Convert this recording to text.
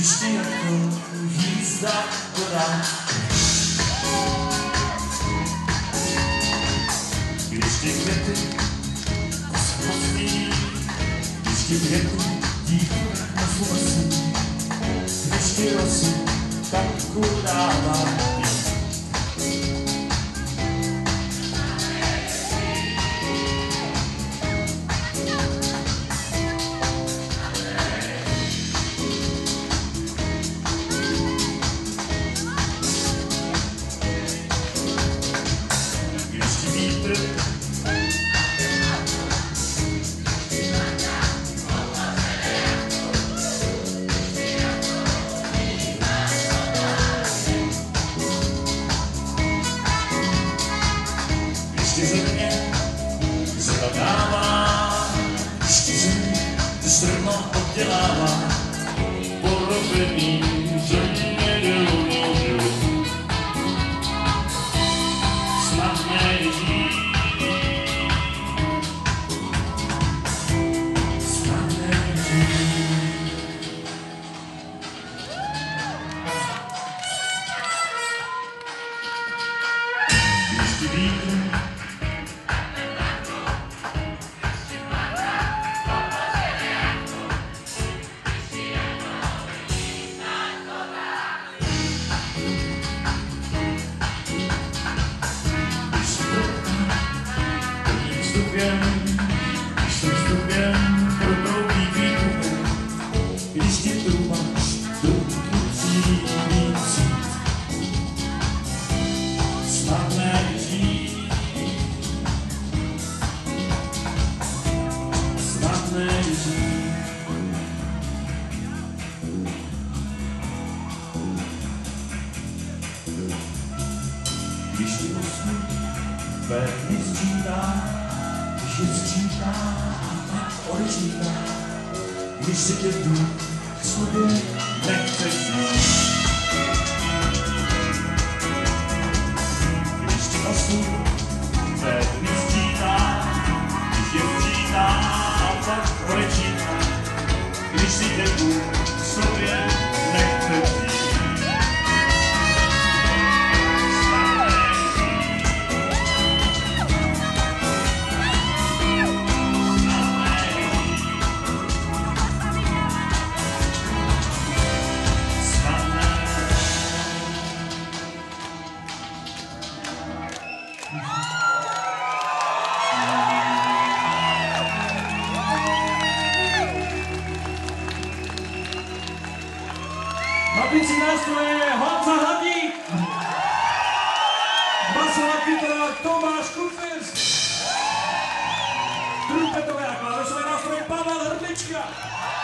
když ty jako jízda dodá. Když ty květy rozpustí, když ty květy díky rozpustí, když ty rosy tak udává. Strno oddělává porobený země dělou. Snadné žít, snadné žít. Když ty vítr když jsem stupěm protoupí výkupem, když ti trubač dopucí víc. Snadné žít, snadné žít. Když ti osnu velmi sčítá, když je skříká a tak odečítá, když si tě duch k sobě nechceš jít. Když ti osud velmi sčítá, když je skříká a tak odečítá, když si tě duch k sobě nechceš jít. Na bicí nástroje Honza Hladík, basová kytara Tomáš Kurfürst, trumpetové a klávesové nástroje Pavel Hrdlička.